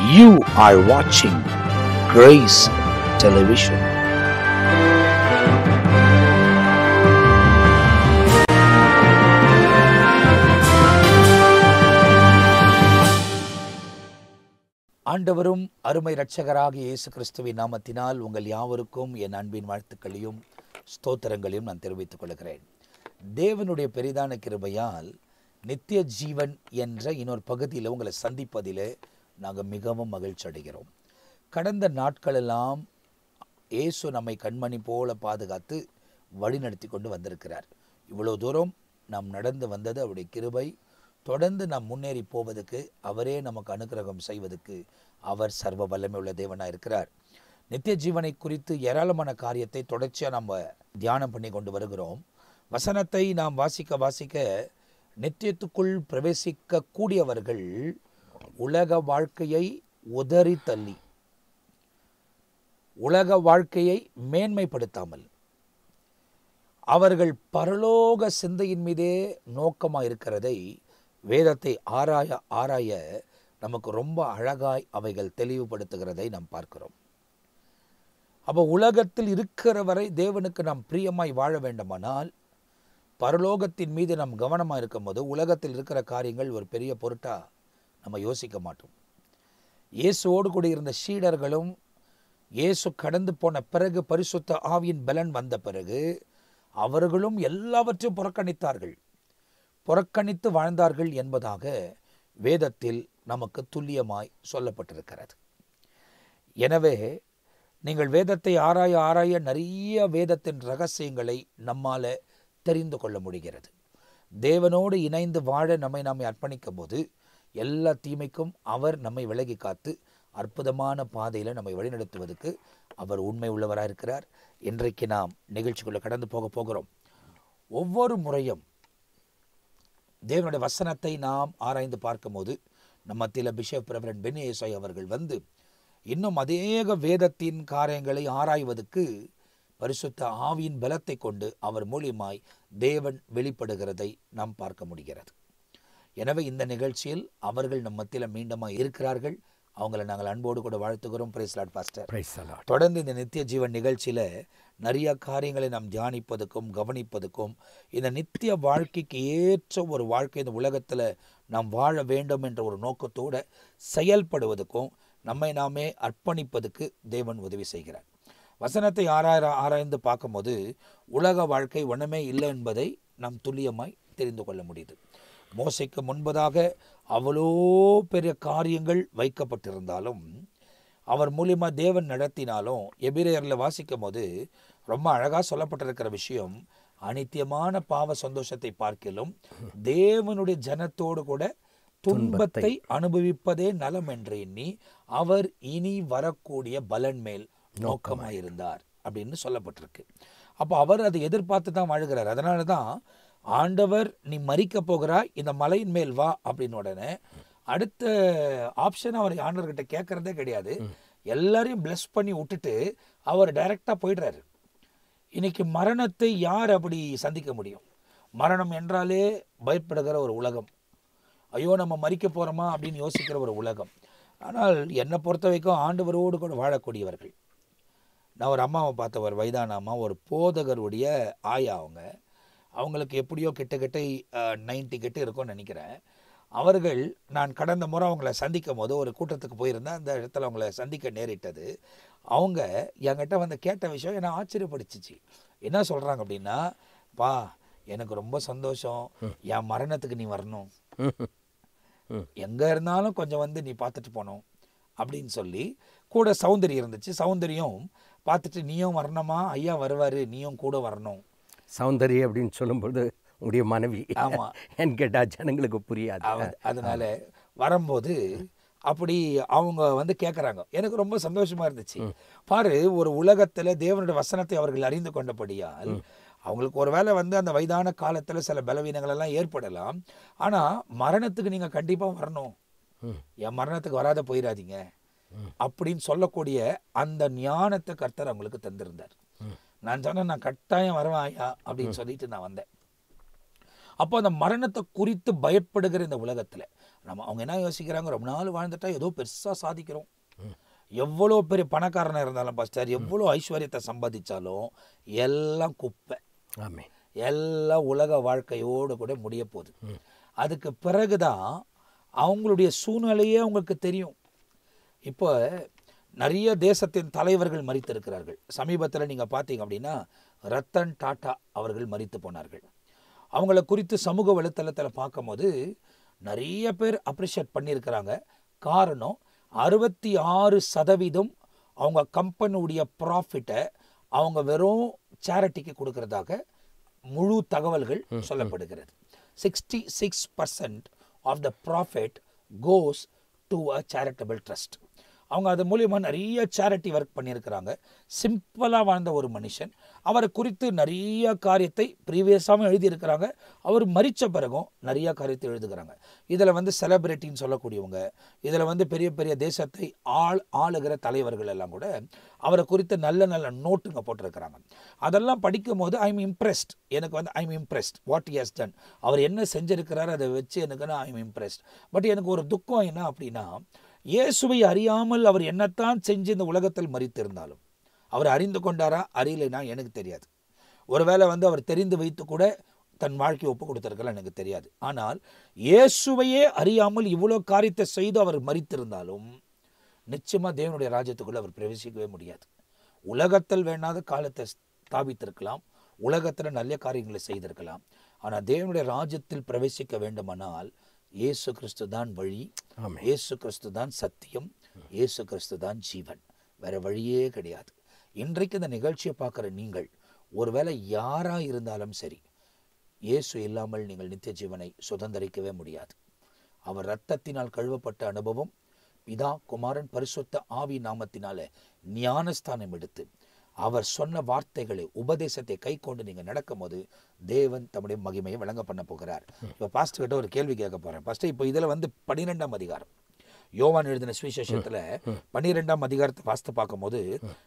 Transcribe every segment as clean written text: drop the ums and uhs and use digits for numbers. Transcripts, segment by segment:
You are watching Grace Television. ஆண்டவரும் அருமை இரட்சகராகிய இயேசு கிறிஸ்துவின் நாமத்தினால் உங்கள் யாவருக்கும் என் அன்பின் வாழ்த்துக்களையும் ஸ்தோத்திரங்களையும் நான் தெரிவித்துக் கொள்கிறேன். தேவனுடைய பெரிதான கிருபையால் நித்திய ஜீவன் என்ற இன்னொரு பகுதியில் உங்களை சந்திப்பதிலே நாங்கள் மிகவும் மகிழ்ச்சி அடைகிறோம். கடந்த நாட்களெல்லாம் இயேசு நம்மை கண்மணி போல பாதுகாத்து வழிநடத்தி கொண்டு வந்திருக்கிறார். இவ்வளோ தூரம் நாம் நடந்து வந்தது அவருடைய கிருபை. தொடர்ந்து நாம் முன்னேறி போவதற்கு அவரே நமக்கு அனுக்கிரகம் செய்வதற்கு அவர் சர்வ வல்லமை உள்ள தேவனாக இருக்கிறார். நித்திய ஜீவனை குறித்து ஏராளமான காரியத்தை தொடர்ச்சியாக நாம் தியானம் பண்ணி கொண்டு வருகிறோம். வசனத்தை நாம் வாசிக்க நித்தியத்துக்குள் பிரவேசிக்க கூடியவர்கள் உலக வாழ்க்கையை உதறி தள்ளி உலக வாழ்க்கையை மேன்மைப்படுத்தாமல் அவர்கள் பரலோக சிந்தையின் மீதே நோக்கமாக இருக்கிறதை வேதத்தை ஆராய நமக்கு ரொம்ப அழகாய் அவைகள் தெளிவுபடுத்துகிறதை நாம் பார்க்கிறோம். அப்போ உலகத்தில் இருக்கிற வரை தேவனுக்கு நாம் பிரியமாய் வாழ வேண்டுமானால் பரலோகத்தின் மீது நாம் கவனமாக இருக்கும் போது உலகத்தில் இருக்கிற காரியங்கள் ஒரு பெரிய பொருட்டா நம்ம யோசிக்க மாட்டோம். இயேசுவோடு கூட இருந்த சீடர்களும் இயேசு கடந்து போன பிறகு பரிசுத்த ஆவியின் பலன் வந்த பிறகு அவர்களும் எல்லாவற்றையும் புறக்கணித்து வாழ்ந்தார்கள் என்பதாக வேதத்தில் நமக்கு துல்லியமாய் சொல்லப்பட்டிருக்கிறது. எனவே நீங்கள் வேதத்தை ஆராய நிறைய வேதத்தின் ரகசியங்களை நம்மால் தெரிந்து கொள்ள முடிகிறது. தேவனோடு இணைந்து வாழ நம்மை அர்ப்பணிக்கும் போது எல்லா தீமைக்கும் அவர் நம்மை விலகி காத்து அற்புதமான பாதையில் நம்மை வழிநடத்துவதற்கு அவர் உண்மை உள்ளவராக இருக்கிறார். இன்றைக்கு நாம் நிகழ்ச்சிக்குள்ளே கடந்து போகிறோம். ஒவ்வொரு முறையும் தேவனுடைய வசனத்தை நாம் ஆராய்ந்து பார்க்கும்போது நம்ம மத்தியில் பிஷப் ரெவரண்ட் பென்னி ஏசாய் அவர்கள் வந்து இன்னும் அதேக வேதத்தின் காரியங்களை ஆராய்வதற்கு பரிசுத்த ஆவியின் பலத்தை கொண்டு அவர் மூலியமாய் தேவன் வெளிப்படுகிறதை நாம் பார்க்க முடிகிறது. எனவே இந்த நிகழ்ச்சியில் அவர்கள் நம் மத்தியில் மீண்டுமாக இருக்கிறார்கள். அவங்களை நாங்கள் அன்போடு கூட வாழ்த்துகிறோம். Praise Lord pastor. தொடர்ந்து இந்த நித்திய ஜீவன் நிகழ்ச்சியில் நிறைய காரியங்களை நாம் தியானிப்பதுக்கும் கவனிப்பதுக்கும் இந்த நித்திய வாழ்க்கைக்கு ஏற்ற ஒரு வாழ்க்கை இந்த உலகத்தில் நாம் வாழ வேண்டும் என்ற ஒரு நோக்கத்தோடு செயல்படுவதற்கும் நம்மை நாமே அர்ப்பணிப்பதுக்கு தேவன் உதவி செய்கிறார். வசனத்தை ஆராய்ந்து பார்க்கும்போது உலக வாழ்க்கை ஒன்றுமே இல்லை என்பதை நாம் துல்லியமாய் தெரிந்து கொள்ள முடியுது. மோசைக்கு முன்பதாக அவ்வளோ பெரிய காரியங்கள் வைக்கப்பட்டிருந்தாலும் அவர் மூலியமாக தேவன் நடத்தினாலும் எபிரேயரில் வாசிக்கும் போது ரொம்ப அழகாக சொல்லப்பட்டிருக்கிற விஷயம், அனித்தியமான பாவ சந்தோஷத்தை பார்க்கிலும் தேவனுடைய ஜனத்தோடு கூட துன்பத்தை அனுபவிப்பதே நலம் என்று எண்ணி அவர் இனி வரக்கூடிய பலன் மேல் நோக்கமாயிருந்தார் அப்படின்னு சொல்லப்பட்டிருக்கு. அப்போ அவர் அதை எதிர்பார்த்து தான் வாழுகிறார். அதனால தான் ஆண்டவர் நீ மரிக்க போகிறாய், இந்த மலையின் மேல் வா அப்படின்னு உடனே அடுத்த ஆப்ஷன் அவர் ஆண்டவர்கிட்ட கேட்கறதே கிடையாது. எல்லாரையும் பிளஸ் பண்ணி விட்டுட்டு அவர் டைரக்டாக போயிடுறாரு. இன்னைக்கு மரணத்தை யார் அப்படி சந்திக்க முடியும்? மரணம் என்றாலே பயப்படுகிற ஒரு உலகம். ஐயோ நம்ம மரிக்க போகிறோமா அப்படின்னு யோசிக்கிற ஒரு உலகம். ஆனால் என்னை பொறுத்த வரைக்கும் ஆண்டவரோடு கூட வாழக்கூடியவர்கள். நான் ஒரு அம்மாவை பார்த்த ஒரு வயதான அம்மா, ஒரு போதகருடைய ஆயா. அவங்களுக்கு எப்படியோ கிட்ட 90 கிட்ட இருக்கும்னு நினைக்கிறேன். அவர்கள் நான் கடந்த முறை அவங்கள சந்திக்கும் போது ஒரு கூட்டத்துக்கு போயிருந்தேன். அந்த இடத்துல அவங்கள சந்திக்க நேரிட்டது. அவங்க என்கிட்ட வந்து கேட்ட விஷயம் என்னை ஆச்சரியப்படுத்திச்சு. என்ன சொல்கிறாங்க அப்படின்னா, பா எனக்கு ரொம்ப சந்தோஷம், என் மரணத்துக்கு நீ வரணும், எங்கே இருந்தாலும் கொஞ்சம் வந்து நீ பார்த்துட்டு போனோம் அப்படின்னு சொல்லி. கூட சௌந்தரியம் இருந்துச்சு. சௌந்தரியம் பார்த்துட்டு நீயும் வரணுமா, ஐயா வருவார், நீயும் கூட வரணும். சௌந்தரிய அப்படின்னு சொல்லும்போது உங்களுடைய மனைவி. ஆமாம், ஏன்னு கேட்டால் ஜனங்களுக்கு புரியாது. அதனால வரும்போது அப்படி அவங்க வந்து கேட்குறாங்க. எனக்கு ரொம்ப சந்தோஷமாக இருந்துச்சு. பாரு, ஒரு உலகத்தில் தேவனுடைய வசனத்தை அவர்கள் அறிந்து கொண்டபடியால் அவங்களுக்கு ஒரு வேளை வந்து அந்த வயதான காலத்தில் சில பலவீனங்கள் எல்லாம் ஏற்படலாம். ஆனால் மரணத்துக்கு நீங்கள் கண்டிப்பாக வரணும், என் மரணத்துக்கு வராத போயிடாதீங்க அப்படின்னு சொல்லக்கூடிய அந்த ஞானத்தை கர்த்தர் அவங்களுக்கு தந்திருந்தார். நான் சொன்னேன், நான் கட்டாயம் வருவேன் ஐயா அப்படின்னு சொல்லிட்டு நான் வந்தேன். அப்போ அந்த மரணத்தை குறித்து பயப்படுகிற இந்த உலகத்தில், அவங்க என்ன யோசிக்கிறாங்க, ரொம்ப நாள் வாழ்ந்துட்டா ஏதோ பெருசாக சாதிக்கிறோம். எவ்வளோ பெரிய பணக்காரனாக இருந்தாலும் பாஸ்டர், எவ்வளோ ஐஸ்வர்யத்தை சம்பாதிச்சாலும் எல்லாம் குப்பை. ஆமென். எல்லாம் உலக வாழ்க்கையோடு கூட முடிய போகுது. அதுக்கு பிறகுதான் அவங்களுடைய சூழ்நிலையே அவங்களுக்கு தெரியும். இப்போ நிறைய தேசத்தின் தலைவர்கள் மரித்திருக்கிறார்கள். சமீபத்தில் நீங்கள் பார்த்தீங்க அப்படின்னா ரத்தன் டாட்டா அவர்கள் மரித்து போனார்கள். அவங்கள குறித்து சமூக வலைத்தளத்தில் பார்க்கும்போது நிறைய பேர் அப்ரிஷியேட் பண்ணியிருக்கிறாங்க. காரணம் 66% அவங்க கம்பெனியுடைய ப்ராஃபிட்டை அவங்க வெறும் சேரிட்டிக்கு கொடுக்கறதாக முழு தகவல்கள் சொல்லப்படுகிறது. 66% of the profit goes to a charitable trust. அவங்க அது மூலியமாக நிறைய சேரிட்டி ஒர்க் பண்ணியிருக்கிறாங்க. சிம்பிளாக வாழ்ந்த ஒரு மனுஷன். அவரை குறித்து நிறைய காரியத்தை ப்ரீவியஸாகவும் எழுதியிருக்கிறாங்க. அவர் மரித்த பிறகும் நிறைய காரியத்தை எழுதுகிறாங்க. இதில் செலிபிரிட்டின்னு சொல்லக்கூடியவங்க, இதில் பெரிய பெரிய தேசத்தை ஆளுகிற தலைவர்கள் எல்லாம் கூட அவரை குறித்து நல்ல நல்ல நோட்டுங்க போட்டிருக்கிறாங்க. அதெல்லாம் படிக்கும் போது ஐ எம் இம்ப்ரெஸ்ட். எனக்கு I am impressed what he has done. அவர் என்ன செஞ்சிருக்கிறார் அதை வச்சு எனக்கு ஐ எம் இம்ப்ரெஸ்ட். பட் எனக்கு ஒரு துக்கம் என்ன அப்படின்னா, இயேசுவை அறியாமல் அவர் என்னத்தான் செஞ்சு இந்த உலகத்தில் மரித்திருந்தாலும் அவர் அறிந்து கொண்டாரா அறியலைனா எனக்கு தெரியாது. ஒருவேளை அவர் தெரிந்து வைத்து கூட தன் வாழ்க்கையை ஒப்பு கொடுத்திருக்கலாம், எனக்கு தெரியாது. ஆனால் இயேசுவையே அறியாமல் இவ்வளோ காரியத்தை செய்து அவர் மரித்திருந்தாலும் நிச்சயமாக தேவனுடைய ராஜ்யத்துக்குள்ளே அவர் பிரவேசிக்கவே முடியாது. உலகத்தில் வேணாத காலத்தை ஸ்தாபித்திருக்கலாம், உலகத்தில் நல்ல காரியங்களை செய்திருக்கலாம். ஆனால் தேவனுடைய ராஜ்யத்தில் பிரவேசிக்க வேண்டுமானால் இயேசு கிறிஸ்து தான் வழி, இயேசு கிறிஸ்து தான் சத்தியம், இயேசு கிறிஸ்து தான் ஜீவன். வேற வழியே கிடையாது. இன்றைக்கு இந்த நிகழ்ச்சியை பார்க்குற நீங்கள் ஒருவேளை யாராக இருந்தாலும் சரி, இயேசு இல்லாமல் நீங்கள் நித்திய ஜீவனை சுதந்திரிக்கவே முடியாது. அவர் இரத்தத்தினால் கழுவப்பட்ட அனுபவம், பிதா குமாரன் பரிசுத்த ஆவி நாமத்தினால ஞானஸ்தானம் எடுத்து அவர் சொன்ன வார்த்தைகளை உபதேசத்தை கை கொண்டு நீங்கள் நடக்கும் போது தேவன் தம்முடைய மகிமையை வழங்க பண்ண போகிறார். இப்போ பாஸ்டர் கிட்ட ஒரு கேள்வி கேட்க போகிறேன். ஃபஸ்ட்டு இப்போ இதில் 12ஆம் அதிகாரம் யோவான் எழுதின சுவிசேஷத்தில் 12ஆம் அதிகாரத்தை வாசித்து பார்க்கும்போது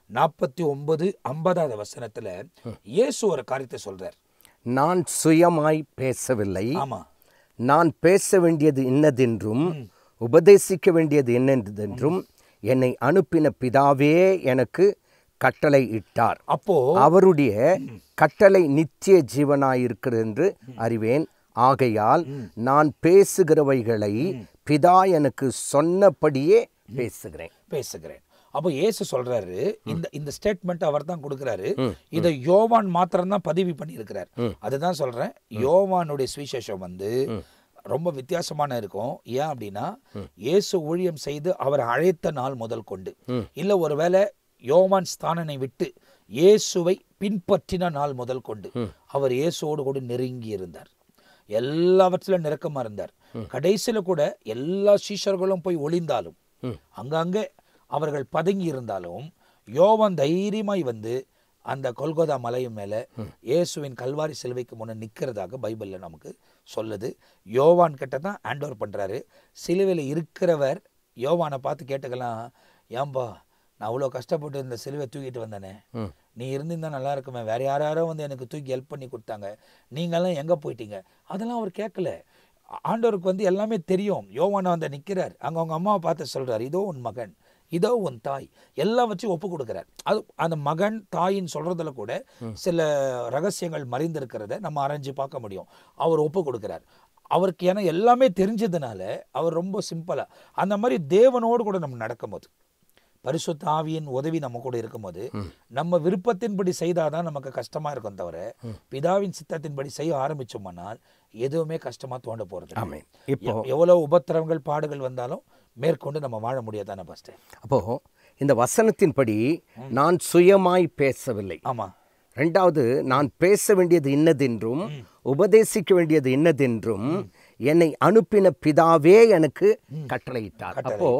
49-50 வசனத்தில் இயேசு ஒரு காரியத்தை சொல்றார். நான் சுயமாய் பேசவில்லை, ஆமா, நான் பேச வேண்டியது இன்னதென்றும் உபதேசிக்க வேண்டியது என்னென்றென்றும் என்னை அனுப்பின பிதாவே எனக்கு கட்டளை இட்டார். அப்போ அவருடைய கட்டளை நித்திய ஜீவனாயிருக்கிறது என்று அறிவேன். ஆகையால் நான் பேசுகிறவைகளை பிதா எனக்கு சொன்னபடியே பேசுகிறேன். அப்போ இயேசு சொல்றாரு, இந்த ஸ்டேட்மெண்ட் அவர் தான் கொடுக்கிறாரு. இதை யோவான் மாத்திரம் தான் பதிவு பண்ணி இருக்கிறார். அதுதான் சொல்றேன், யோவானுடைய சுவிசேஷம் ரொம்ப வித்தியாசமான இருக்கும். ஏன் அப்படின்னா, இயேசு ஊழியம் செய்து அவர் அழைத்த நாள் முதல் கொண்டு, இல்லை ஒருவேளை யோவான் ஸ்தானனை விட்டு இயேசுவை பின்பற்றின நாள் முதல் கொண்டு அவர் இயேசுவோடு கூட நெருங்கி இருந்தார். எல்லாவற்றிலும் நெருக்கமா இருந்தார். கடைசியில் கூட எல்லா சீஷர்களும் போய் ஒளிந்தாலும், அங்கங்கே அவர்கள் பதுங்கி இருந்தாலும், யோவான் தைரியமாய் அந்த கொல்கொதா மலையின் மேலே இயேசுவின் கல்வாரி சிலுவைக்கு முன்னே நிற்கிறதாக பைபிளில் நமக்கு சொல்லுது. யோவான் கிட்ட தான் ஹேண்ட் ஓவர் பண்ணுறாரு. சிலுவையில் இருக்கிறவர் யோவானை பார்த்து கேட்டுக்கலாம், ஏன்பா நான் அவ்வளோ கஷ்டப்பட்டு இந்த சிலுவை தூக்கிட்டு வந்தேனே, நீ இருந்திருந்தா நல்லா இருக்குமே, வேற யாரோ எனக்கு தூக்கி ஹெல்ப் பண்ணி கொடுத்தாங்க, நீங்கள்லாம் எங்கே போயிட்டீங்க? அதெல்லாம் அவர் கேட்கல. ஆண்டவருக்கு எல்லாமே தெரியும். யோவானை நிற்கிறார், அங்கே அவங்க அம்மாவை பார்த்து சொல்கிறார், இதோ உன் மகன், இதோ உன் தாய், எல்லாவற்றையும் ஒப்பு கொடுக்குறார். அது அந்த மகன் தாயின்னு சொல்கிறதுல கூட சில ரகசியங்கள் மறைந்திருக்கிறத நம்ம அரைஞ்சு பார்க்க முடியும். அவர் ஒப்பு கொடுக்குறார். அவருக்கு ஏன்னா எல்லாமே தெரிஞ்சதுனால அவர் ரொம்ப சிம்பிளாக அந்த மாதிரி தேவனோடு கூட நம்ம நடக்கும்போது, பரிசுத்த ஆவியின் உதவி நம்ம கூட இருக்கும்போது, நம்ம விருப்பத்தின்படி செய்தாதான் நமக்கு கஷ்டமா இருக்கும். தவிர பிதாவின் சித்தத்தின்படி செய்ய ஆரம்பிச்சோம்னால் எதுவுமே கஷ்டமா தோண்ட போறது. இப்போ எவ்வளவு உபத்திரவங்கள் பாடுகள் வந்தாலும் மேற்கொண்டு நம்ம வாழ முடியாதானே பாஸ்டர்? அப்போ இந்த வசனத்தின்படி நான் சுயமாய் பேசவில்லை. ஆமா. ரெண்டாவது, நான் பேச வேண்டியது இன்னதென்றும் உபதேசிக்க வேண்டியது இன்னதென்றும் என்னை அனுப்பின பிதாவே எனக்கு கட்டளையிட்டார். அப்போ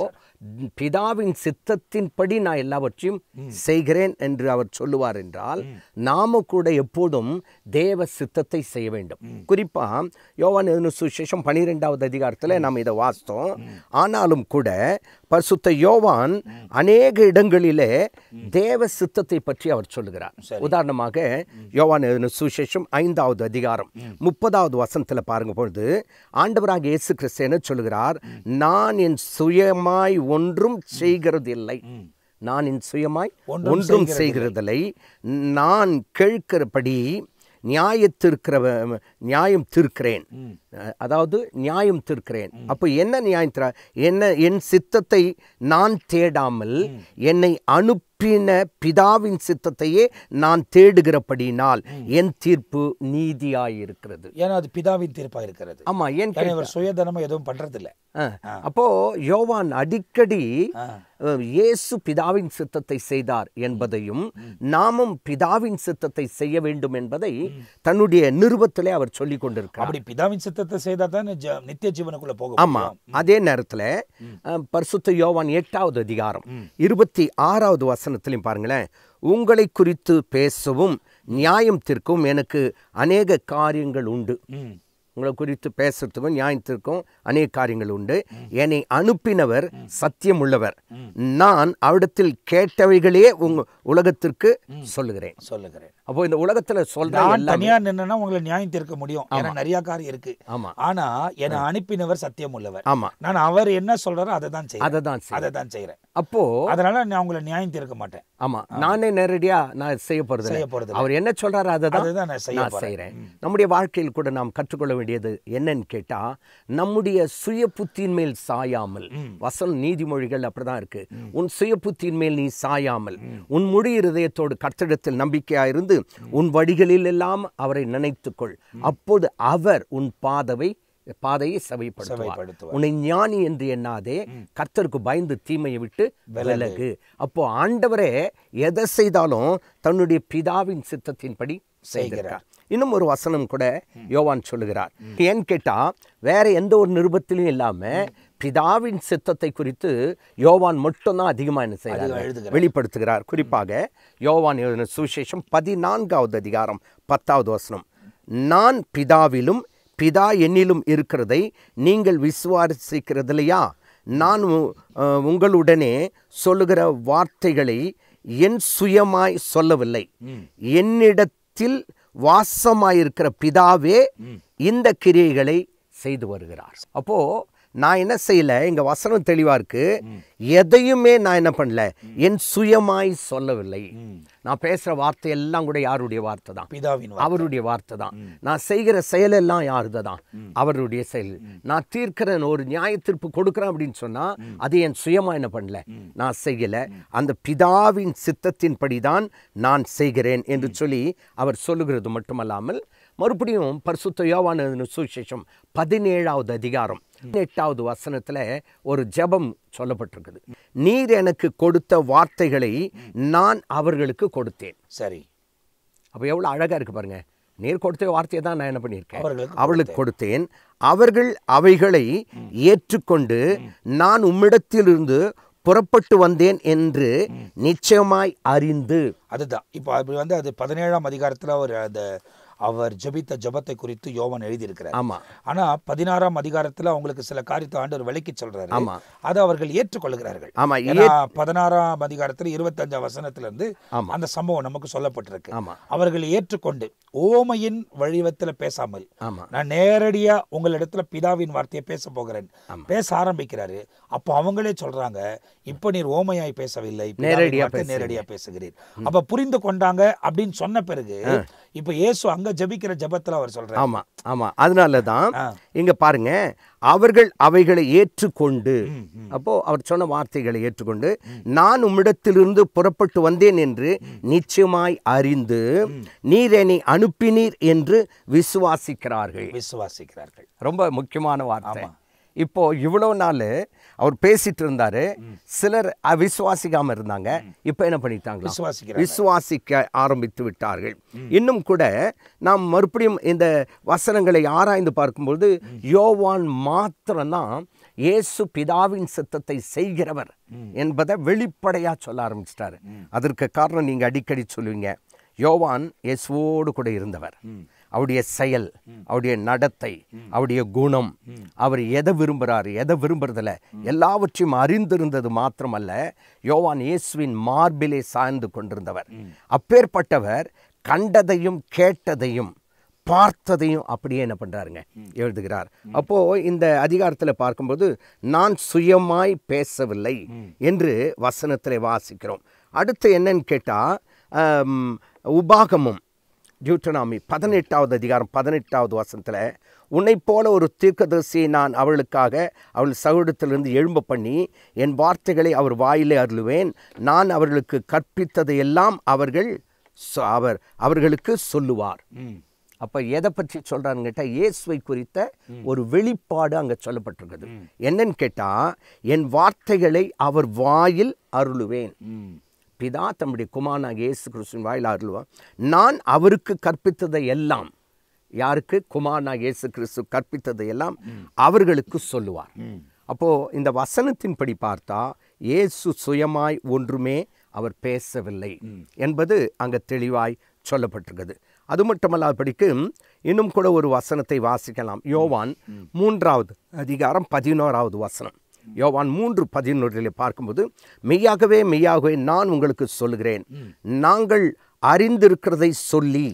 பிதாவின் சித்தத்தின்படி நான் எல்லாவற்றையும் செய்கிறேன் என்று அவர் சொல்லுவார் என்றால் நாம கூட எப்போதும் தேவ சித்தத்தை செய்ய வேண்டும். குறிப்பா யோவான் எழுதின சுவிசேஷம் 12வது அதிகாரத்தில் நாம் இதை வாசித்தோம். ஆனாலும் கூட பரிசுத்த யோவான் அநேக இடங்களிலே தேவ சித்தத்தை பற்றி அவர் சொல்லுகிறார். உதாரணமாக யோவான் எழுதின சுவிசேஷம் 5வது அதிகாரம் 30வது வசனத்தில் பாருங்க பொழுது ஆண்டவராக இயேசு கிறிஸ்து என்ன சொல்லுகிறார்? நான் என் சுயமாய் ஒன்றும் செய்கிறதில்லை. நான் என் சுயமாய் ஒன்றும் செய்கிறதில்லை. நான் கேட்கிறபடி நியாயம் தீர்க்கிறேன். அதாவது நியாயம் தீர்க்கிறேன். அப்போ என்ன நியாயம் என்ன? என் சித்தத்தை நான் தேடாமல் என்னை அனுப்பின பிதாவின் சித்தத்தையே நான் தேடுகிறபடினால் என் தீர்ப்பு நீதியாயிருக்கிறது. ஏன்னா அது பிதாவின் தீர்ப்பாயிருக்கிறது. ஆமா, ஏன் சுயதனமா எதுவும் பண்றதில்ல. அப்போ யோவான் அடிக்கடி இயேசு பிதாவின் சித்தத்தை செய்தார் என்பதையும் நாமும் பிதாவின் சித்தத்தை செய்ய வேண்டும் என்பதை தன்னுடைய நிருபத்திலே அவர் சொல்லிக் கொண்டிருக்கிறார். அப்படி பிதாவின் சித்தத்தை செய்தா தான் நித்திய ஜீவனுக்குள்ள போக. ஆமா, அதே நேரத்தில் பரிசுத்த யோவான் 8வது அதிகாரம் 26வது வசனத்திலையும் பாருங்களேன், உங்களை குறித்து பேசவும் நியாயம் தீர்க்கவும் எனக்கு அநேக காரியங்கள் உண்டு. உங்களை குறித்து பேசுறதுக்கும் நியாயத்திற்கும் அநேக காரியங்கள் உண்டு. என்னை அனுப்பினவர் சத்தியம் உள்ளவர். நான் அவரிடத்தில் கேட்டவைகளே உலகத்திற்கு சொல்லுகிறேன். அப்போ இந்த உலகத்துல சொல்றேன் தனியா நின்னா உங்களை நியாயம் தீர்க்க முடியும். ஏன்னா நிறைய காரியம் இருக்கு. ஆனா என்னை அனுப்பினவர் சத்தியம் உள்ளவர். ஆமா, நான் அவர் என்ன சொல்றாரோ அதை தான் செய்யறேன். அப்போ அதனால நான் உங்களை நியாயம் தீர்க்க மாட்டேன். ஆமா, நானே நேரடியா நான் செய்ய போறது. அவர் என்ன சொல்றாரு அதை தான் நான் செய்யறேன். நம்முடைய வாழ்க்கையில் கூட நாம் கற்றுக்கொள்ள வேண்டியது என்னன்னு கேட்டா, நம்முடைய சுய புத்தியின் மேல் சாயாமல், வசனம் நீதிமொழிகள் அப்படிதான் இருக்கு, உன் சுய புத்தியின் மேல் நீ சாயாமல் உன் முழு இருதயத்தோடு கர்த்தரிடத்தில் நம்பிக்கையா இருந்து உன் வழிகளில் எல்லாம் அவரை நினைத்துக்கொள். அப்போது அவர் உன் பாதையை செவைப்படுத்துவார். உன்னை ஞானி என்று எண்ணாதே, கர்த்தருக்கு பயந்து தீமையை விட்டு விலகு. அப்போ ஆண்டவரே எதை செய்தாலும் தன்னுடைய பிதாவின் சித்தத்தின்படி செய்கிறார். இன்னும் ஒரு வசனம் கூட யோவான் சொல்லுகிறார். ஏன்னு கேட்டா வேற எந்த ஒரு நிருபத்திலும் இல்லாம பிதாவின் சித்தத்தை குறித்து யோவான் மட்டும்தான் அதிகமா என்ன செய்கிறார், வெளிப்படுத்துகிறார். குறிப்பாக யோவான் எழுதின சுவிசேஷம் 14வது அதிகாரம் 10வது வசனம், நான் பிதாவிலும் பிதா என்னிலும் இருக்கிறதை நீங்கள் விசுவாசிக்கிறதில்லையா? நான் உங்களுடனே சொல்லுகிற வார்த்தைகளை என் சுயமாய் சொல்லவில்லை, என்னிடத்தில் வாசமாயிருக்கிற பிதாவே இந்த கிரியைகளை செய்து வருகிறார். அப்போ நான் என்ன செய்யல, எங்க வசனம் தெளிவா இருக்கு, எதையுமே நான் என்ன பண்ணல, என் சுயமாய் சொல்லவில்லை. நான் பேசுற வார்த்தை எல்லாம் கூட யாருடைய வார்த்தை தான்? பிதாவின், அவருடைய வார்த்தை தான். நான் செய்கிற செயல் எல்லாம் யாருதான்? அவருடைய செயல். நான் தீர்க்கிற ஒரு நியாய தீர்ப்பு கொடுக்குறேன் அப்படின்னு சொன்னா அது என் சுயமா என்ன பண்ணல, நான் செய்யல, அந்த பிதாவின் சித்தத்தின்படிதான் நான் செய்கிறேன் என்று சொல்லி அவர் சொல்லுகிறது மட்டுமல்லாமல் மறுபடியும் பரிசுத்த யோவான் எழுதின சுவிசேஷம் 17வது அதிகாரம் 8வது வசனத்துல ஒரு ஜெபம் சொல்லப்பட்டிருக்குது. நீர் எனக்கு கொடுத்த வார்த்தைகளை நான் அவர்களுக்கு கொடுத்தேன். சரி, அப்ப எவ்வளவு அழகா இருக்கு பாருங்க. நீர் கொடுத்த வார்த்தையை தான் நான் என்ன பண்ணியிருக்கேன், அவர்களுக்கு கொடுத்தேன். அவர்கள் அவைகளை ஏற்றுக்கொண்டு நான் உம்மிடத்திலிருந்து புறப்பட்டு வந்தேன் என்று நிச்சயமாய் அறிந்து. அதுதான் இப்போ அப்படி அது 17ஆம் அதிகாரத்தில் அவர் ஜெபித்த ஜெபத்தை குறித்து யோவான் எழுதியிருக்கிறார். ஆமா, ஆனா 16ஆம் அதிகாரத்துல அவங்களுக்கு சில காரியத்தை ஆண்டவர் விளக்கி சொல்றாரு. ஆமா, அதை அவர்கள் ஏற்றுக்கொள்கிறார்கள். ஆமா, 16ஆம் அதிகாரத்துல 25ஆம் வசனத்துல இருந்து அந்த சம்பவம் நமக்கு சொல்லப்பட்டிருக்கு. அவர்கள் ஏற்றுக்கொண்டு ஓமையின் வடிவத்துல பேசாமல் நான் நேரடியா உங்களிடத்துல பிதாவின் வார்த்தையை பேச போகிறேன் பேச ஆரம்பிக்கிறாரு. அப்போ அவங்களே சொல்றாங்க, இப்ப நீர் ஓமையாய் பேசவில்லை, நேரடியா பேசுகிறீர். அப்ப புரிந்து கொண்டாங்க அப்படின்னு சொன்ன பிறகு இப்ப இயேசு அங்க ஜெபிக்கிற ஜெபத்துல அவர் சொல்றாரு. ஆமா ஆமா, அதனாலதான் இங்க பாருங்க, அவர்கள் அவைகளை ஏற்றுக்கொண்டு, அப்போ அவர் சொன்ன வார்த்தைகளை ஏற்றுக்கொண்டு நான் உம்மிடத்திலிருந்து புறப்பட்டு வந்தேன் என்று நிச்சயமாய் அறிந்து நீர் என்னை அனுப்பினீர் என்று விசுவாசிக்கிறார்கள். ரொம்ப முக்கியமான வார்த்தை. இப்போ இவ்வளவு நாள் அவர் பேசிட்டு இருந்தாரு, சிலர் அவிசுவாசிக்காம இருந்தாங்க, இப்ப என்ன பண்ணிட்டாங்க, விசுவாசிக்க ஆரம்பித்து விட்டார்கள். இன்னும் கூட நாம் மறுபடியும் இந்த வசனங்களை ஆராய்ந்து பார்க்கும்போது யோவான் மாத்திரம்தான் இயேசு பிதாவின் சித்தத்தை செய்கிறவர் என்பதை வெளிப்படையாக சொல்ல ஆரம்பிச்சிட்டாரு. அதற்கு காரணம் நீங்கள் அடிக்கடி சொல்லுவீங்க, யோவான் இயேசுவோடு கூட இருந்தவர். அவருடைய செயல், அவருடைய நடத்தை, அவருடைய குணம், அவர் எதை விரும்புகிறார் எதை விரும்புறதில்ல எல்லாவற்றையும் அறிந்திருந்தது மாத்திரமல்ல, யோவான் இயேசுவின் மார்பிலே சாய்ந்து கொண்டிருந்தவர். அப்பேற்பட்டவர் கண்டதையும் கேட்டதையும் பார்த்ததையும் அப்படியே என்ன பண்ணுறாருங்க, எழுதுகிறார். அப்போது இந்த அதிகாரத்தில் பார்க்கும்போது நான் சுயமாய் பேசவில்லை என்று வசனத்தில் வாசிக்கிறோம். அடுத்து என்னன்னு கேட்டால், உபாகமும் டியூட்டனாமி 18வது அதிகாரம் 18வது வசனத்தில், உன்னை போல ஒரு தீர்க்கதரிசியை நான் அவளுக்காக அவள் சகோதரத்திலிருந்து எழும்ப பண்ணி என் வார்த்தைகளை அவர் வாயிலே அருளுவேன், நான் அவர்களுக்கு கற்பித்ததையெல்லாம் அவர்களுக்கு சொல்லுவார். அப்போ எதை பற்றி சொல்கிறான்னு கேட்டால், இயேசுவை குறித்த ஒரு வெளிப்பாடு அங்கே சொல்லப்பட்டிருக்குது. என்னன்னு கேட்டால், என் வார்த்தைகளை அவர் வாயில் அருளுவேன். பிதா தம்முடைய குமாரனாகிய இயேசு கிறிஸ்துவின் வாயில் அருளுவார். நான் அவருக்கு கற்பித்ததை எல்லாம், யாருக்கு? குமாரனாகிய இயேசு கிறிஸ்து கற்பித்ததை எல்லாம் அவர்களுக்கு சொல்லுவார். அப்போது இந்த வசனத்தின்படி பார்த்தா இயேசு சுயமாய் ஒன்றுமே அவர் பேசவில்லை என்பது அங்கே தெளிவாய் சொல்லப்பட்டிருக்குது. அது மட்டுமல்லாதபடிக்கு இன்னும் கூட ஒரு வசனத்தை வாசிக்கலாம். யோவான் 3வது அதிகாரம் 11வது வசனம். யோவான் 3:11 பார்க்கும்போது, மெய்யாகவே மெய்யாகவே நான் உங்களுக்கு சொல்லுகிறேன், நாங்கள் அறிந்திருக்கிறதை சொல்லி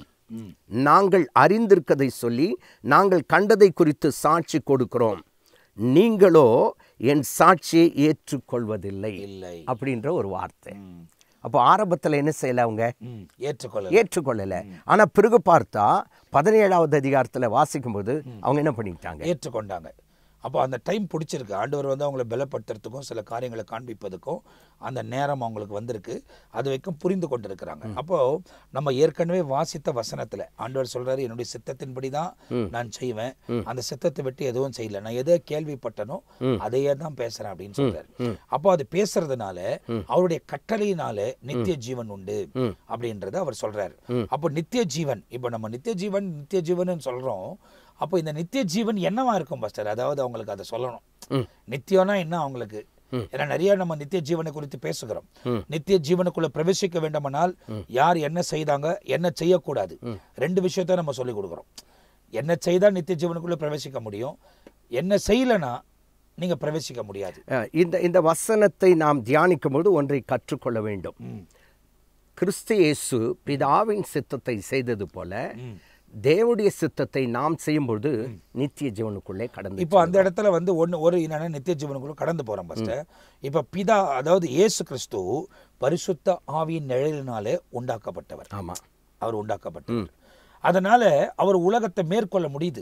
நாங்கள் கண்டதை குறித்து சாட்சி கொடுக்கிறோம், நீங்களோ என் சாட்சியை ஏற்றுக்கொள்வதில்லை அப்படின்ற ஒரு வார்த்தை. அப்போ ஆரம்பத்தில் என்ன செய்யலை, அவங்க ஏற்றுக்கொள்ளலை. ஆனால் பிறகு பார்த்தா 17வது அதிகாரத்தில் வாசிக்கும்போது அவங்க என்ன பண்ணிக்கிட்டாங்க, ஏற்றுக்கொண்டாங்க. அப்போ அந்த டைம் பிடிச்சிருக்கு. ஆண்டவர் வந்து அவங்கள பலப்படுத்துறதுக்கும் சில காரியங்களை காண்பிப்பதுக்கும் அந்த நேரம் அவங்களுக்கு வந்திருக்கு. அது வரைக்கும் புரிந்து கொண்டு இருக்கிறாங்க. அப்போது நம்ம ஏற்கனவே வாசித்த வசனத்தில் ஆண்டவர் சொல்கிறாரு, என்னுடைய சித்தத்தின்படி தான் நான் செய்வேன், அந்த சித்தத்தை விட்டு எதுவும் செய்யலை, நான் எதை கேள்விப்பட்டனோ அதையே தான் பேசுகிறேன் அப்படின்னு சொல்கிறார். அப்போ அது பேசுறதுனால அவருடைய கட்டளையினால நித்திய ஜீவன் உண்டு அப்படின்றத அவர் சொல்கிறார். அப்போ நித்திய ஜீவன், இப்போ நம்ம நித்திய ஜீவன் சொல்கிறோம். அப்போ இந்த நித்திய ஜீவன் என்னவா இருக்கும் பாஸ்டர்? அதாவது அவங்களுக்கு அதை சொல்லணும். நித்தியம்னா என்ன அவங்களுக்கு? ஏன்னா நிறைய நம்ம நித்திய ஜீவனை குறித்து பேசுகிறோம். நித்திய ஜீவனுக்குள்ள பிரவேசிக்க வேண்டுமானால் யார் என்ன செய்தாங்க, என்ன செய்யக்கூடாது, 2 விஷயத்த நம்ம சொல்லிக் கொடுக்குறோம். என்ன செய்தால் நித்திய ஜீவனுக்குள்ள பிரவேசிக்க முடியும், என்ன செய்யலைன்னா நீங்க பிரவேசிக்க முடியாது. இந்த வசனத்தை நாம் தியானிக்கும் போது ஒன்றை கற்றுக்கொள்ள வேண்டும். கிறிஸ்து இயேசு பிதாவின் சித்தத்தை செய்தது போல தேவனுடைய சித்தத்தை நாம் செய்யும்போது நித்திய ஜீவனுக்குள்ளே கடந்து, இப்போ அந்த இடத்துல வந்து ஒரு என்னன்னா நித்திய ஜீவனுக்குள்ள கடந்து போறோம் பாஸ்டர். இப்போ பிதா, அதாவது இயேசு கிறிஸ்து பரிசுத்த ஆவியின் நிழலினாலே உண்டாக்கப்பட்டவர். ஆமா, அவர் உண்டாக்கப்பட்டவர். அதனால அவர் உலகத்தை மேற்கொள்ள முடியுது.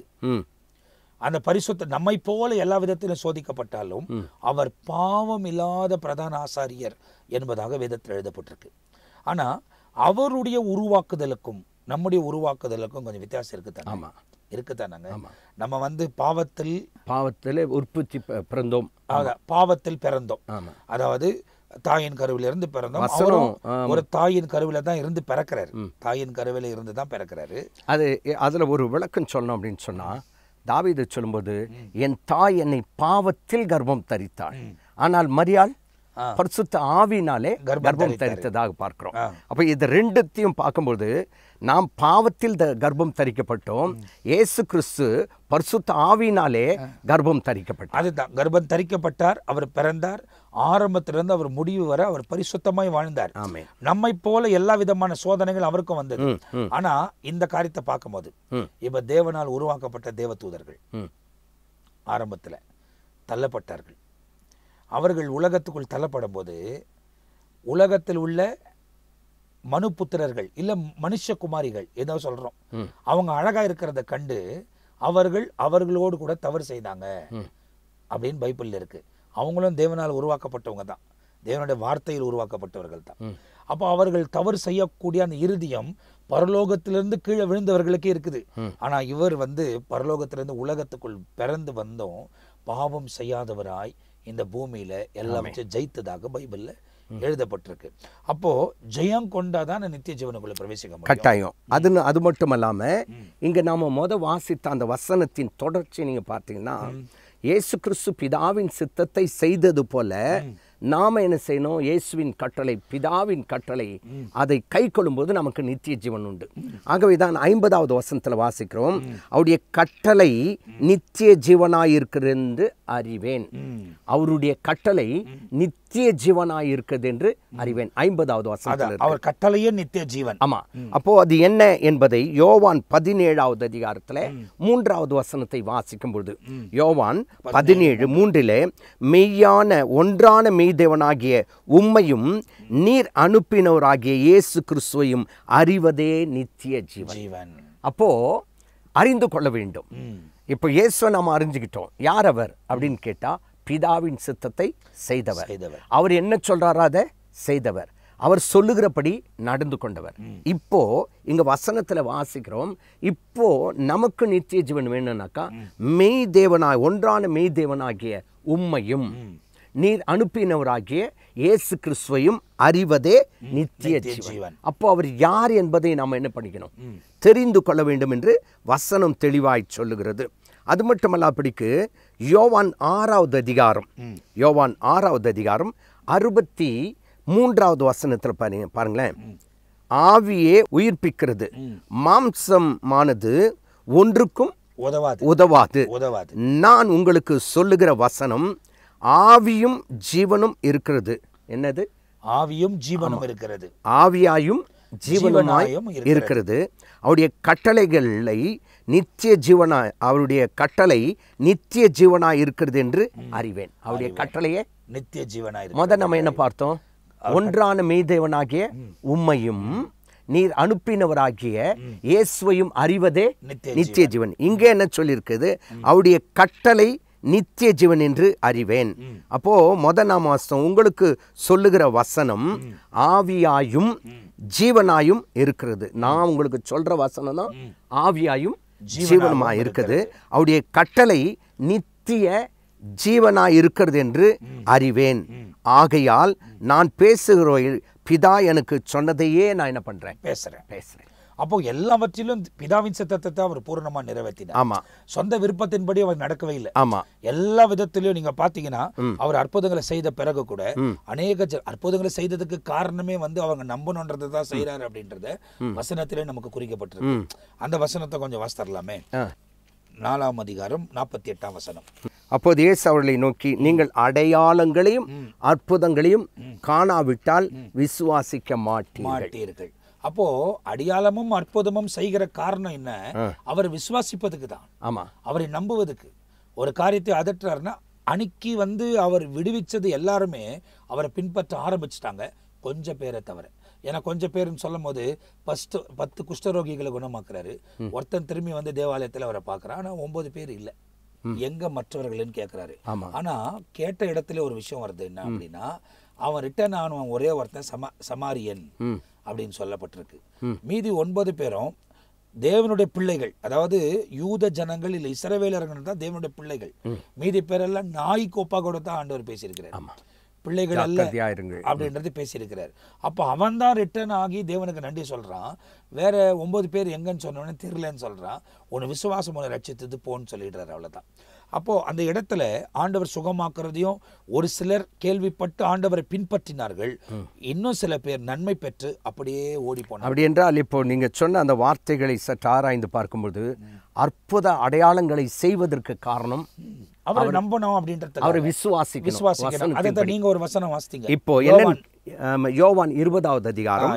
அந்த பரிசுத்த நம்மை போல எல்லா விதத்திலும் சோதிக்கப்பட்டாலும் அவர் பாவம் இல்லாத பிரதான ஆசாரியர் என்பதாக வேதத்தில் எழுதப்பட்டிருக்கு. ஆனா அவருடைய உருவாக்குதலுக்கும் நம்முடைய உருவாக்குதலுக்கும் கொஞ்சம் வித்தியாசம் இருக்குதானே? ஆமா, இருக்குதானாங்க. நம்ம வந்து பாவத்தில் உற்பத்தி பிறந்தோம், பாவத்தில் பிறந்தோம். அதாவது தாயின் கருவில இருந்து பிறந்தோம். அவரும் ஒரு தாயின் கருவில தான் இருந்து பிறக்கிறாரு. தாயின் கருவில இருந்து தான் பிறக்கிறாரு. அதுல ஒரு விளக்கம் சொல்லணும் அப்படின்னு சொன்னா, தாவீது சொல்லும்போது, என் தாய் என்னை பாவத்தில் கர்ப்பம் தரித்தாள், ஆனால் மரியாள் பரிசுத்த ஆவினாலே கர்ப்பம் தரித்ததாக பார்க்கிறோம். அப்ப இது ரெண்டுத்தையும் பார்க்கும்போது நாம் பாவத்தில் கர்ப்பம் தரிக்கப்பட்டோம், இயேசு கிறிஸ்து பரிசுத்த ஆவினாலே கர்ப்பம் தரிக்கப்பட்டார். அதுதான் கர்ப்பம் தரிக்கப்பட்டார், அவர் பிறந்தார், ஆரம்பத்திலிருந்து அவர் முடிவு வரை அவர் பரிசுத்தமாய் வாழ்ந்தார். நம்மை போல எல்லா விதமான சோதனைகள் அவருக்கும் வந்தது. ஆனா இந்த காரியத்தை பார்க்கும்போது இப்ப தேவனால் உருவாக்கப்பட்ட தேவதூதர்கள் ஆரம்பத்தில் தள்ளப்பட்டார்கள். அவர்கள் உலகத்துக்குள் தள்ளப்படும் போது உலகத்தில் உள்ள மனுபுத்திரர்கள் இல்ல மனுஷகுமாரிகள் ஏதோ சொல்றோம், அவங்க அழகா இருக்கிறத கண்டு அவர்களோடு கூட தவறு செய்தாங்க அப்படின்னு பைபிள்ல இருக்கு. அவங்களும் தேவனால் உருவாக்கப்பட்டவங்க தான், தேவனுடைய வார்த்தையில் உருவாக்கப்பட்டவர்கள் தான். அப்போ அவர்கள் தவறு செய்யக்கூடிய அந்த இருதயம் பரலோகத்திலிருந்து கீழே விழுந்தவர்களுக்கே இருக்குது. ஆனா இவர் வந்து பரலோகத்திலிருந்து உலகத்துக்குள் பிறந்து வந்தோம், பாவம் செய்யாதவராய் இந்த பூமியில எல்லாவற்றையும் ஜெயித்ததாக பைபிள்ல எழுதப்பட்டிருக்கு. அப்போ ஜெயம் கொண்டாதான் நித்திய ஜீவனுக்குள்ள பிரவேசிக்க முடியும். கட்டாயம். அது மட்டும் இல்லாம இங்க நாம வாசித்த அந்த வசனத்தின் தொடர்ச்சி நீங்க பார்த்தீங்கன்னா, இயேசு கிறிஸ்து பிதாவின் சித்தத்தை செய்தது போல நாம என்ன செய்யணும்? இயேசுவின் கட்டளை, பிதாவின் கட்டளை, அதை கை கொள்ளும்போது நமக்கு நித்திய ஜீவன் உண்டு. ஆகவேதான் 50வது வசனத்தில் வாசிக்கிறோம், அவருடைய கட்டளை நித்திய ஜீவனாயிருக்கிறது என்று அறிவேன். அவருடைய கட்டளை நித்திய ஜீவனாயிருக்கிறது என்று அறிவேன். 50வது வசனத்தில் அவர் கட்டளையே நித்திய ஜீவன். ஆமா. அப்போ அது என்ன என்பதை யோவான் 17வது அதிகாரத்தில் 3வது வசனத்தை வாசிக்கும் பொழுது, யோவான் 17:3 மெய்யான ஒன்றான மெய்தேவனாகிய உம்மையும் நீர் அனுப்பினவராகிய இயேசு கிறிஸ்துவையும் அறிவதே நித்திய ஜீவன். அப்போ அறிந்து கொள்ள வேண்டும். இப்போ இயேசுவை நாம் அறிஞ்சுக்கிட்டோம். யார் அவர் அப்படின்னு கேட்டா, பிதாவின் சித்தத்தை செய்தவர். அவர் என்ன சொல்றாரோ அதை செய்தவர். அவர் சொல்லுகிறபடி நடந்து கொண்டவர். இப்போ இங்க வசனத்துல வாசிக்கிறோம், இப்போ நமக்கு நித்திய ஜீவன் வேணும்னாக்கா மெய் தேவனாய் ஒன்றான மெய் தேவனாகிய உம்மையும் நீர் அனுப்பினவராகிய இயேசு கிறிஸ்துவையும் அறிவதே நித்திய ஜீவன். அப்போ அவர் யார் என்பதை நாம் என்ன பண்ணிக்கணும்? தெரிந்து கொள்ள வேண்டும் என்று வசனம் தெளிவாய் சொல்லுகிறது. அது மட்டுமல்ல, அப்படிக்கு யோவான் 6வது அதிகாரம் 63வது வசனத்தில் பாருங்களேன், ஆவியே உயிர்ப்பிக்கிறது, மாம்சமானது ஒன்றுக்கும் உதவாது. நான் உங்களுக்கு சொல்லுகிற வசனம் ஆவியும் ஜீவனும் இருக்கிறது. என்னது? ஆவியும் ஜீவனும் இருக்கிறது. ஆவியாயும் ஜீவனாயும் இருக்கிறது. அவருடைய கட்டளைகளை நித்திய ஜீவனாய், அவருடைய கட்டளை நித்திய ஜீவனாய் இருக்கிறது என்று அறிவேன். அவருடைய கட்டளையே நித்திய ஜீவனாய். முதல் நம்ம என்ன பார்த்தோம்? ஒன்றான மெய்தேவனாகிய உம்மையும் நீர் அனுப்பினவராகிய இயேசுவையும் அறிவதே நித்திய ஜீவன். இங்கே என்ன சொல்லியிருக்குது? அவருடைய கட்டளை நித்திய ஜீவன் என்று அறிவேன். அப்போ நாம உங்களுக்கு சொல்லுகிற வசனம் ஆவியாயும் ஜீவனாயும் இருக்கிறது. நான் உங்களுக்கு சொல்ற வசனம் தான் ஆவியாயும் ஜீவனுமா இருக்குது. அவருடைய கட்டளை நித்திய ஜீவனாய் இருக்கிறது என்று அறிவேன். ஆகையால் நான் பேசுகிற பிதா எனக்கு சொன்னதையே நான் என்ன பண்றேன்? பேசுறேன். அப்போ எல்லாவற்றிலும் பிதாவின் சித்தத்தை அவர் பூரணமா நிறைவேற்றினார். ஆமா. சொந்த விருப்பத்தின்படி அவர் நடக்கவே இல்லை. ஆமா. எல்லா விதத்திலையும் நீங்க பாத்தீங்கன்னா, அவர் அற்புதங்களை செய்த பிறகு கூட அநேக அற்புதங்களை செய்ததுக்கு காரணமே அவங்க நம்பணும்ன்றது தான் செய்யறாரு அப்படின்றத வசனத்திலே நமக்கு குறிக்கப்பட்டிருக்கு. அந்த வசனத்தை கொஞ்சம் வாசித்தரலாமே. 4ஆம் அதிகாரம் 48ஆம் வசனம். அப்போது இயேசு அவர்களை நோக்கி, நீங்கள் அடையாளங்களையும் அற்புதங்களையும் காணாவிட்டால் விசுவாசிக்க மாட்டீர்கள். அப்போ அடையாளமும் அற்புதமும் செய்கிற காரணம் என்ன? அவர் விசுவாசிப்பதுக்கு தான். ஆமா. அவரை நம்புவதுக்கு. ஒரு காரியத்தை அதட்டுறாருன்னா, அன்னைக்கு அவர் விடுவிச்சது எல்லாருமே அவரை பின்பற்ற ஆரம்பிச்சுட்டாங்க, கொஞ்சம் பேரை தவிர. ஏன்னா கொஞ்சம் பேருன்னு சொல்லும் போது 10 குஷ்டரோகிகளை குணமாக்குறாரு. ஒருத்தன் திரும்பி தேவாலயத்தில் அவரை பார்க்கறான். ஆனா 9 பேர் இல்லை. எங்க மற்றவர்கள்னு கேட்கிறாரு. ஆனா கேட்ட இடத்துல ஒரு விஷயம் வருது. என்ன அப்படின்னா, அவன் ரிட்டர்ன் ஆனவன் ஒரே ஒருத்தன் சமாரியன் அப்படின்னு சொல்லப்பட்டிருக்கு. மீதி 9 பேரும் தேவனுடைய பிள்ளைகள். அதாவது யூத ஜனங்கள் இல்லை, இஸ்ரவேலர்கள் தான் தேவனுடைய பிள்ளைகள். மீதி பேரெல்லாம் நாய்க்கு ஒப்பா கூட தான் ஆண்டவர் பேசியிருக்கிறார். பிள்ளைகள் அல்ல அப்படின்றது பேசியிருக்கிறார். அப்போ அவன் தான் ரிட்டர்ன் ஆகி தேவனுக்கு நன்றி சொல்றான். வேற 9 பேர் எங்கன்னு சொன்னோன்னு தெரியலன்னு சொல்றான். உன் விசுவாசம் உன்னை ரட்சித்தது போன்னு சொல்லிடுறாரு. அவ்வளவுதான். அப்போ அந்த இடத்துல ஆண்டவர் சுகமாக்குறதையும் ஒரு சிலர் கேள்விப்பட்டு ஆண்டவரை பின்பற்றினார்கள். இன்னும் சில பேர் நன்மை பெற்று அப்படியே ஓடி போனார். அப்படி என்றால் இப்போ நீங்க சொன்ன அந்த வார்த்தைகளை சற்று ஆராய்ந்து பார்க்கும்போது, அற்புத அடையாளங்களை செய்வதற்கு காரணம் அவரை நம்பணும் அப்படின்றது, அவரை விசுவாசிக்கணும். அதை நீங்க ஒரு வசனம் வாசித்தீங்க. இப்போ என்ன? யோவான் 20வது அதிகாரம்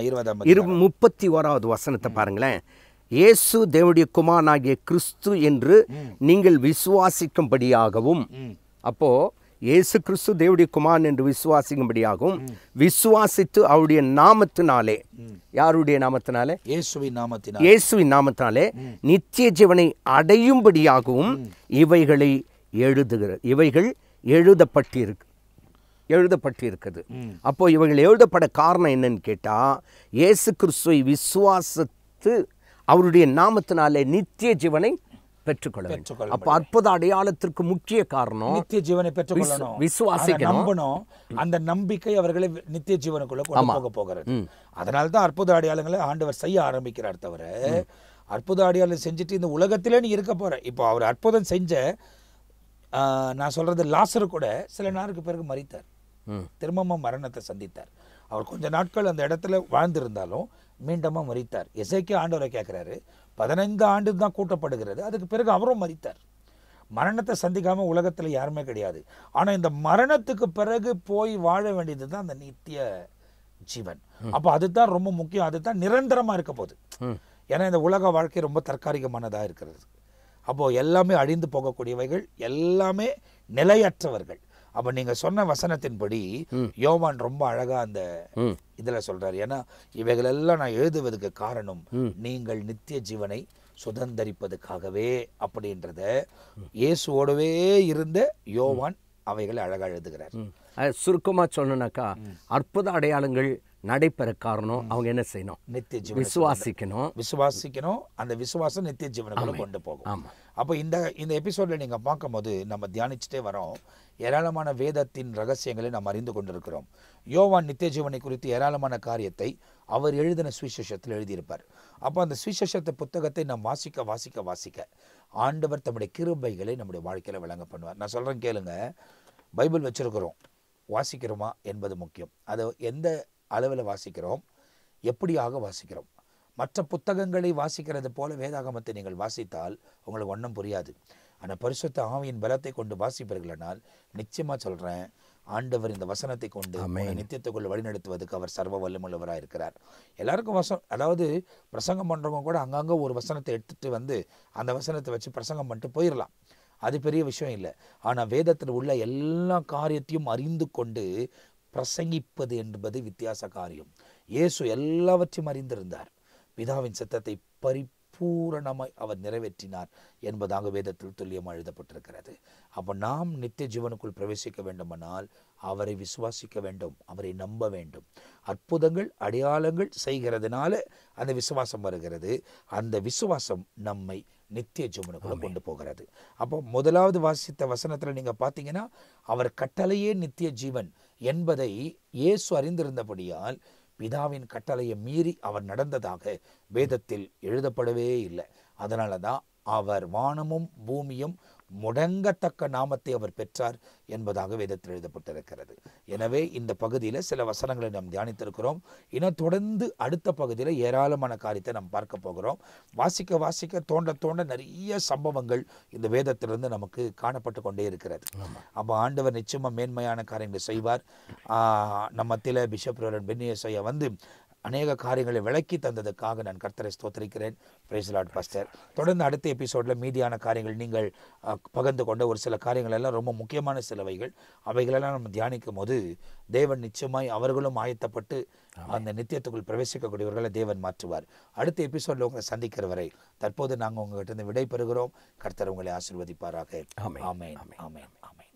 31வது வசனத்தை பாருங்களேன். இயேசு தேவனுடைய குமாரனாகிய கிறிஸ்து என்று நீங்கள் விசுவாசிக்கும்படியாகவும், அப்போ இயேசு கிறிஸ்து தேவனுடைய குமாரன் என்று விசுவாசிக்கும்படியாகவும், விசுவாசித்து அவருடைய நாமத்தினாலே, யாருடைய நாமத்தினாலே? இயேசுவின் நாமத்தினாலே நித்திய ஜீவனை அடையும்படியாகவும் இவைகள் எழுதப்பட்டிருக்குது. அப்போ இவைகள் எழுதப்பட காரணம் என்னன்னு கேட்டா, இயேசு கிறிஸ்துவை விசுவாசித்து அவருடைய நாமத்தினாலே நித்திய ஜீவனை பெற்றுக்கொள்ள வேண்டும். அப்ப அற்புத அடையாளத்திற்கு முக்கிய காரணம் நித்திய ஜீவனை பெற்றுக்கொள்ளணும், விசுவாசிக்கணும், நம்பணும். அந்த நம்பிக்கை அவர்களை நித்திய ஜீவனுக்குள்ள கொண்டு போக போகிறது. அதனால்தான் அற்புத அடையாளங்களை ஆண்டவர் செய்ய ஆரம்பிக்கிறார். தவிர அற்புத அடையாளம் செஞ்சுட்டு இந்த உலகத்திலே நீ இருக்க போற. இப்போ அவர் அற்புதம் செஞ்ச நான் சொல்கிறது லாசரு கூட சில நாளுக்கு பிறகு மரித்தார், திரும்பவும் மரணத்தை சந்தித்தார். அவர் கொஞ்ச நாட்கள் அந்த இடத்துல வாழ்ந்திருந்தாலும் மீண்டும் மரித்தார். எசேக்கியா ஆண்டவரை கேட்குறாரு, 15 ஆண்டு தான் கூட்டப்படுகிறது, அதுக்கு பிறகு அவரும் மரித்தார். மரணத்தை சந்திக்காமல் உலகத்தில் யாருமே கிடையாது. ஆனால் இந்த மரணத்துக்கு பிறகு போய் வாழ வேண்டியது தான் அந்த நித்திய ஜீவன். அப்போ அதுதான் ரொம்ப முக்கியம், அதுதான் நிரந்தரமாக இருக்க போகுது. ஏன்னா இந்த உலக வாழ்க்கை ரொம்ப தற்காலிகமானதாக இருக்கிறது. அப்போது எல்லாமே அழிந்து போகக்கூடியவைகள், எல்லாமே நிலையற்றவர்கள். அப்போ நீங்கள் சொன்ன வசனத்தின்படி யோவான் ரொம்ப அழகாக அந்த இதில் சொல்கிறார். ஏன்னா இவைகளெல்லாம் நான் எழுதுவதற்கு காரணம் நீங்கள் நித்திய ஜீவனை சுதந்தரிப்பதுக்காகவே அப்படின்றத இயேசுவோடவே இருந்த யோவான் அவைகளை அழகாக எழுதுகிறார். சுருக்கமாக சொல்லணும்னாக்கா, அற்புத அடையாளங்கள் நடைபெற காரணம் அவங்க என்ன செய்யணும்? நித்திய ஜீவன் விசுவாசிக்கணும். அந்த விசுவாசம் நித்திய ஜீவனுக்குள்ள கொண்டு போகும். அப்போ இந்த எபிசோட்ல நீங்க பார்க்கும்போது நம்ம தியானிச்சுட்டே வரோம். ஏராளமான வேதத்தின் ரகசியங்களை நாம் அறிந்து கொண்டிருக்கிறோம். யோவான் நித்திய ஜீவனை குறித்து ஏராளமான காரியத்தை அவர் எழுதின சுவிசேஷத்தில் எழுதியிருப்பார். அப்போ அந்த சுவிசேஷத்தை புத்தகத்தை நாம் வாசிக்க வாசிக்க வாசிக்க ஆண்டவர் தம்முடைய கிருபைகளை நம்முடைய வாழ்க்கையில் விளங்க பண்ணுவார். நான் சொல்கிறேன் கேளுங்க, பைபிள் வச்சிருக்கிறோம், வாசிக்கிறோமா என்பது முக்கியம். அதை எந்த அளவில் வாசிக்கிறோம், எப்படியாக வாசிக்கிறோம். மற்ற புத்தகங்களை வாசிக்கிறது போல வேதாகமத்தை நீங்கள் வாசித்தால் உங்களுக்கு ஒன்றும் புரியாது. ஆனால் பரிசுத்த ஆவியின் பலத்தை கொண்டு வாசிப்பீர்களானால் நிச்சயமாக சொல்கிறேன், ஆண்டவர் இந்த வசனத்தை கொண்டு நித்தியத்துக்குள் வழிநடத்துவதற்கு அவர் சர்வ வல்லமுள்ளவராக இருக்கிறார். எல்லாருக்கும் அதாவது பிரசங்கம் பண்ணுறவங்க கூட அங்கங்கே ஒரு வசனத்தை எடுத்துகிட்டு வந்து அந்த வசனத்தை வச்சு பிரசங்கம் பண்ணிட்டு போயிடலாம், அது பெரிய விஷயம் இல்லை. ஆனால் வேதத்தில் உள்ள எல்லா காரியத்தையும் அறிந்து கொண்டு பிரசங்கிப்பது என்பது வித்தியாச காரியம். இயேசு எல்லாவற்றையும் அறிந்திருந்தார். பிதாவின் சித்தத்தை பரிபூரணமாய் அவர் நிறைவேற்றினார் என்பதாக வேதத்தில் துல்லியமாக எழுதப்பட்டிருக்கிறது. அப்போ நாம் நித்திய ஜீவனுக்குள் பிரவேசிக்க வேண்டுமானால் அவரை விசுவாசிக்க வேண்டும், அவரை நம்ப வேண்டும். அற்புதங்கள் அடையாளங்கள் செய்கிறதுனால அந்த விசுவாசம் வருகிறது. அந்த விசுவாசம் நம்மை நித்திய ஜீவனுக்குள்ள கொண்டு போகிறது. அப்போ முதலாவது வாசித்த வசனத்தில் நீங்கள் பார்த்தீங்கன்னா, அவர் கட்டளையே நித்திய ஜீவன் என்பதை இயேசு அறிந்திருந்தபடியால் பிதாவின் கட்டளையை மீறி அவர் நடந்ததாக வேதத்தில் எழுதப்படவே இல்லை. அதனால தான் அவர் வானமும் பூமியும் முடங்கத்தக்க நாமத்தை அவர் பெற்றார் என்பதாக வேதத்தில் எழுதப்பட்டிருக்கிறது. எனவே இந்த பகுதியில் சில வசனங்களை நாம் தியானித்திருக்கிறோம். இன்னும் தொடர்ந்து அடுத்த பகுதியில் ஏராளமான காரியத்தை நாம் பார்க்க போகிறோம். வாசிக்க வாசிக்க தோண்ட தோண்ட நிறைய சம்பவங்கள் இந்த வேதத்திலிருந்து நமக்கு காணப்பட்டு கொண்டே இருக்கிறது. அப்போ ஆண்டவர் நிச்சயமாக மேன்மையான காரியங்களை செய்வார். நம்ம மத்தியில் பிஷப் ரெவரண்ட் பென்னியசையா வந்து அநேக காரியங்களை விளக்கி தந்ததுக்காக நான் கர்த்தரை ஸ்தோத்திரிக்கிறேன். Price Lord pastor. தொடர்ந்து அடுத்த எபிசோடில் மீதியான காரியங்கள் நீங்கள் பகிர்ந்து கொண்ட ஒரு சில காரியங்கள் எல்லாம் ரொம்ப முக்கியமான சிலவைகள், அவைகளெல்லாம் நம்ம தியானிக்கும் போது தேவன் நிச்சயமாய் அவர்களும் ஆயத்தப்பட்டு அந்த நித்தியத்துக்குள் பிரவேசிக்கக்கூடியவர்களை தேவன் மாற்றுவார். அடுத்த எபிசோடில் உங்களை சந்திக்கிற வரை தற்போது நாங்கள் உங்கள்கிட்ட விடை பெறுகிறோம். கர்த்தர் உங்களை ஆசீர்வதிப்பாராக. ஆமென், ஆமென், ஆமென்.